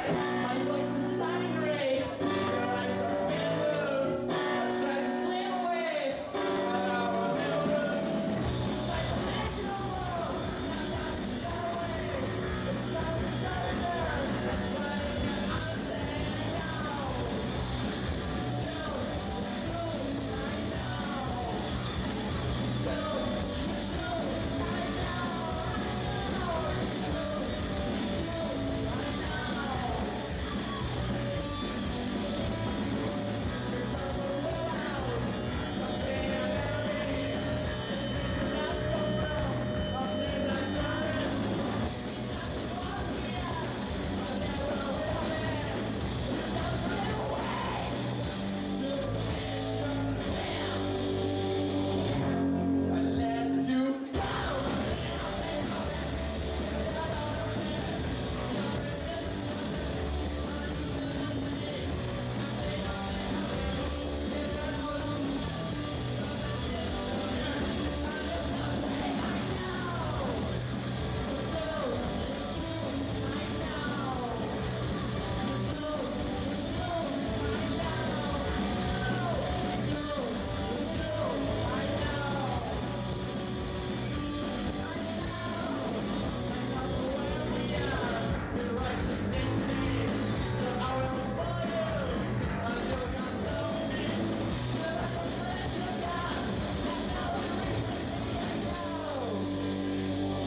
My voice is sounding great. Your eyes are feeling blue. I tried to slip away, but I remember. It's like a magical world. Not that way. It sounds better, but you can understand now.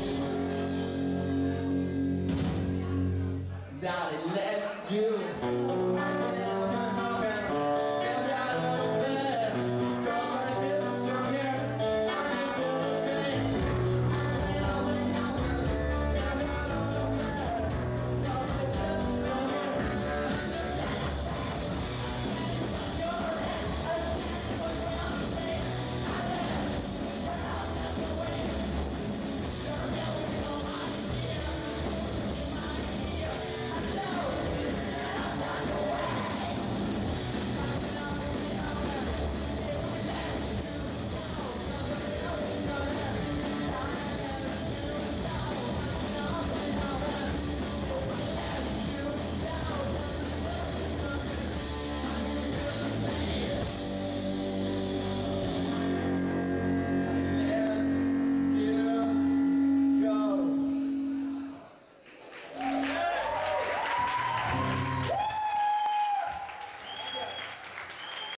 That I let you